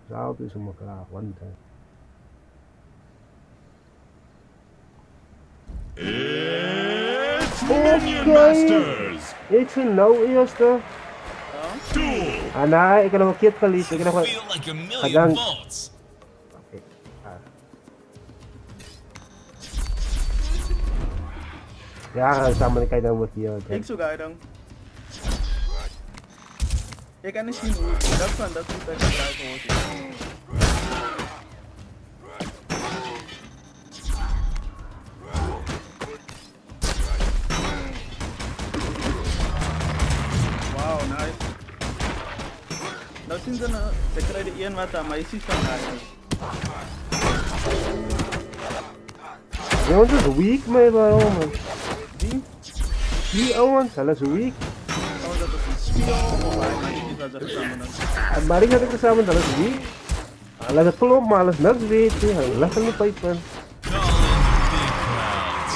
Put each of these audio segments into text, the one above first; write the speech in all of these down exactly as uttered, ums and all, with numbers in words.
Zou is hem klaar, one time. It's Minion Masters! Ik vind nou eerste. Duel! Ah, nee, ik heb nog een keer geleerd. Ik heb nog Feel like a million Gedaan. volts. Oké. Ah. Ja, sama ni kaidan mo hier. Ik zoek uit dan. Ik kan niet zien hoe dat van dat goed dat gebruiken wordt. Wow, nice. Nou zien ze nou, ze krijgen één wat aan, maar je ziet van nice. Jongens is weak mee waarom? Die? Die Owens, hij is weak. Oh, dat is een spion of hij weet niet wat ze samen doen. Maar ik had het samen, dat is weak. Hij laat het klop, maar alles niks weet je. Hij legt in de pijpen. Call in the big crowds.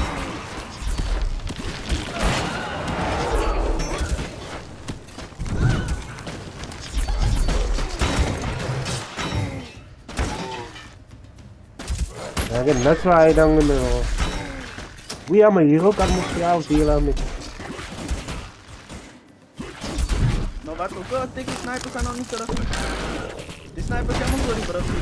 Ja, kan net zo hij dan in wie aan mijn hero kan moet je jou delen met. Nou wat ook wel, tik die snipers zijn nog niet terug. Die snipers zijn nog voor die brug.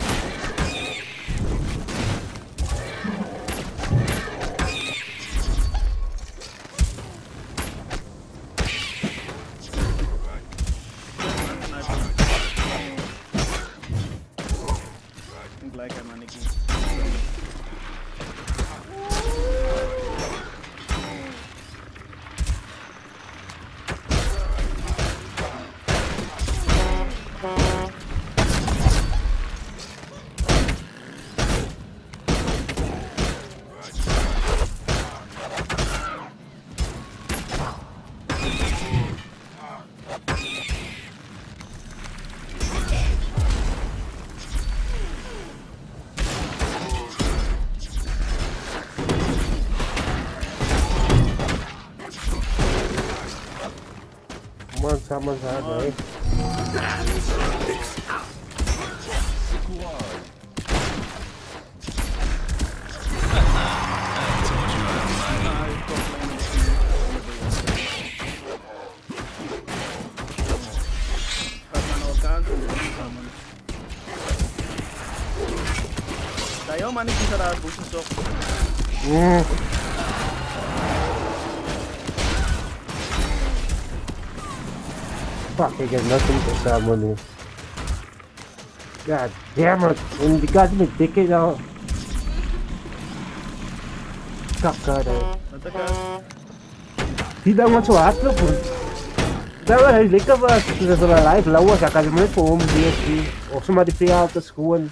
Ik lijk hem aan ik niet. Man sama sana eh. Tayo man iki sa busok. Hmm. Fuck, I got nothing to summon here. God damn it! And you got me dicky now. Kakak Natakas. Tidak masuk akal pun. Dalam hari lekker was, sudah sudah live lawa kakak cuma form dia sih. Of ze maar die P A te schoon.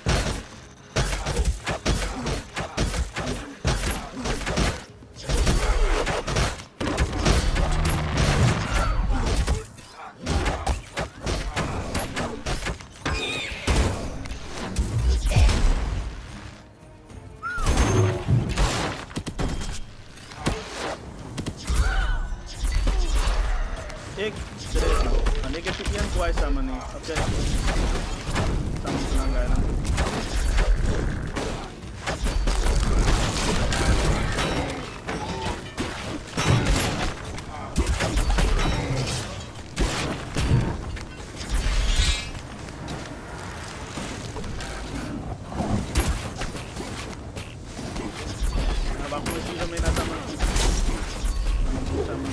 Ik, serieus nou. En ik heb die één kwijt samen niet. Oké. Samen te lang rijden. Nou, wacht maar, hier mee naar samen. Samen.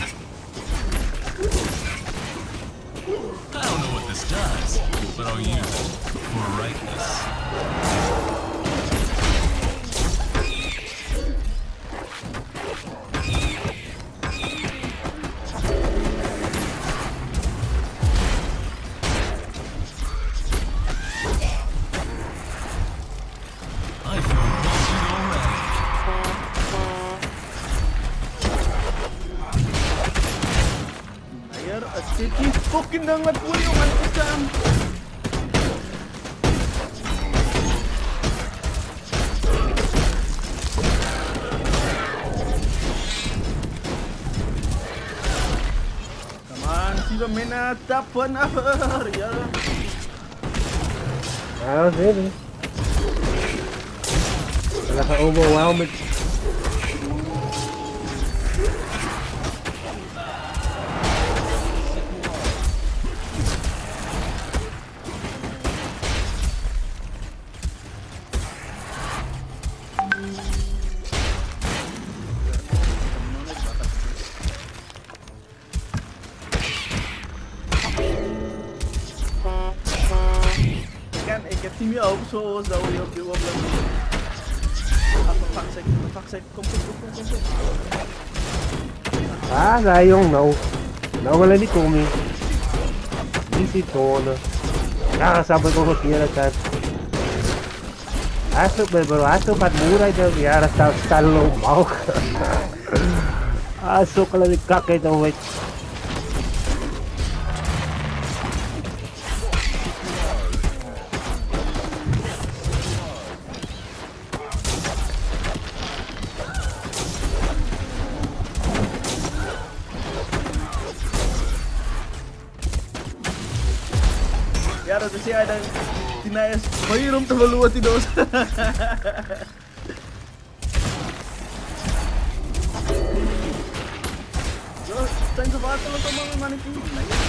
I don't know what this does, but I'll use it for rightness. I feel busted already. Ayer, asik fucking banget gue yang mantusan. Come on, sila minat, tapan afar, ya. I was ready. Naka-overwhelmed. Ik heb niet meer open zoals dat we op de oplossing. Even vaksek, even vaksek, kom, kom, kom, kom, kom. Ah, sayang, no. Nawala ni Tommy. Di si Tono. Nakakasabay ko kira kat. Aso ba bro, aso pat mura daw yara sa stalo mau. Aso kala ni kakay daw wait. Ja, dat is jij dan. Die is hier om te verloren die doos. Zo, zijn ze water wat allemaal maar niet doen.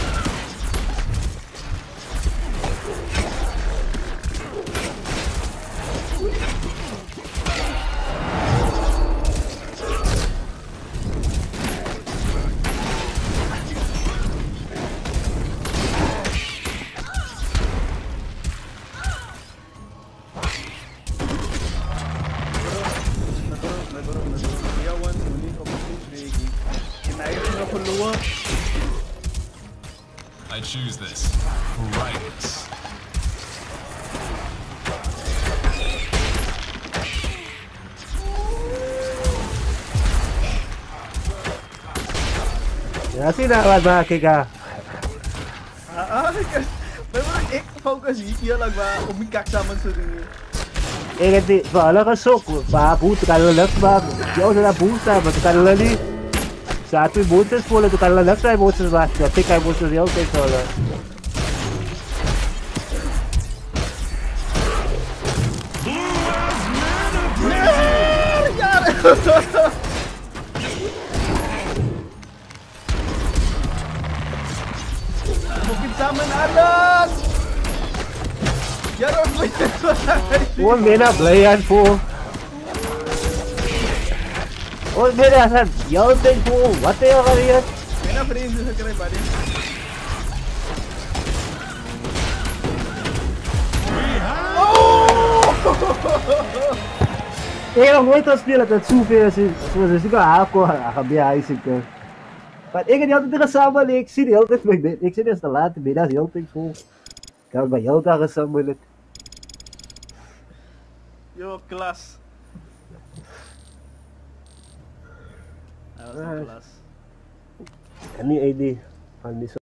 I choose this for rightness. Ja, sinawad mga kika. Ah, memang ik focus hier lang ba umikak saman sa rin. Eh kasi wala ka sok, papunta ka lang ba? Yo na pusta, ba ka lang ni. Sa ato buntes po lang ka lang sa buntes ba? Kasi kay buntes yo kay solo. Mungkin saman alas. Yaron mo. One minute playan po. One minute asan. Yo ting po. What the hell are you? Mena frame sa kare bari. Ik nog nooit al spelen dat zoveel is. Zoals ik al ako, akabiyahe ka. Maar ik heb altijd kasama, ik zie die altijd met dit. Ik zie dus te laat, ben dat heel tijd vol. Ik heb bij jou daar kasama met. Yo, kelas. Dat was een kelas. Any idea van die